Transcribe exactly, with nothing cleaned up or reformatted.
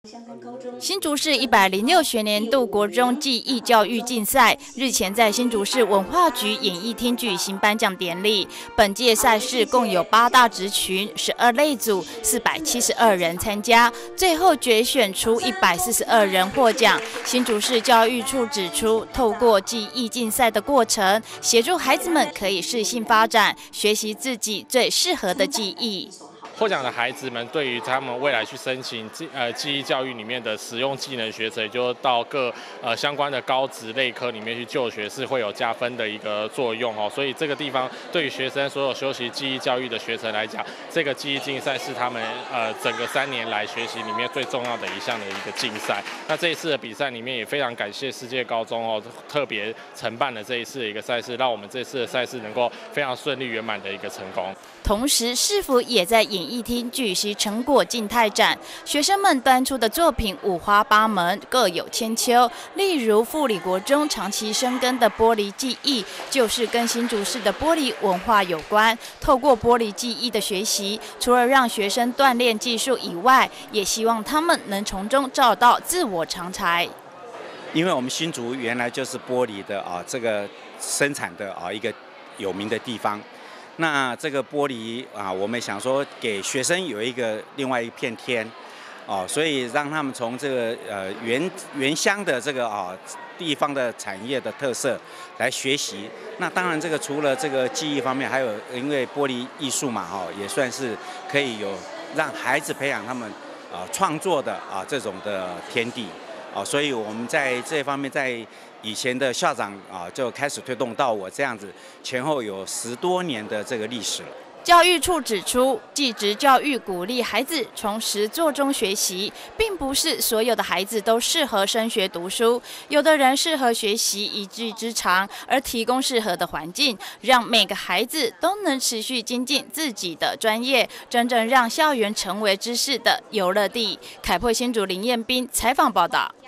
新竹市一百零六学年度国中技艺教育竞赛日前在新竹市文化局演艺厅举行颁奖典礼。本届赛事共有八大职群、十二类组、四百七十二人参加，最后决选出一百四十二人获奖。新竹市教育处指出，透过技艺竞赛的过程，协助孩子们可以适性发展，学习自己最适合的技艺。 获奖的孩子们对于他们未来去申请技呃技艺教育里面的实用技能学程，也就到各呃相关的高职类科里面去就学，是会有加分的一个作用哦。所以这个地方对于学生所有修习技艺教育的学程来讲，这个技艺竞赛是他们呃整个三年来学习里面最重要的一项的一个竞赛。那这一次的比赛里面也非常感谢世界高中哦，特别承办了这一次的一个赛事，让我们这次的赛事能够非常顺利圆满的一个成功。 同时，市府也在演艺厅举行成果静态展，学生们端出的作品五花八门，各有千秋。例如，富里国中长期深耕的玻璃技艺，就是跟新竹市的玻璃文化有关。透过玻璃技艺的学习，除了让学生锻炼技术以外，也希望他们能从中找到自我长才。 因为我们新竹原来就是玻璃的啊，这个生产的啊一个有名的地方。 那这个玻璃啊，我们想说给学生有一个另外一片天，哦，所以让他们从这个呃原原乡的这个啊地方的产业的特色来学习。那当然，这个除了这个技艺方面，还有因为玻璃艺术嘛，哈，也算是可以有让孩子培养他们啊创作的啊这种的天地，啊，所以我们在这方面在。 以前的校长啊，就开始推动到我这样子，前后有十多年的这个历史了。 教育处指出，技职教育鼓励孩子从实作中学习，并不是所有的孩子都适合升学读书，有的人适合学习一技之长，而提供适合的环境，让每个孩子都能持续精进自己的专业，真正让校园成为知识的游乐地。凯珀新竹林彦斌采访报道。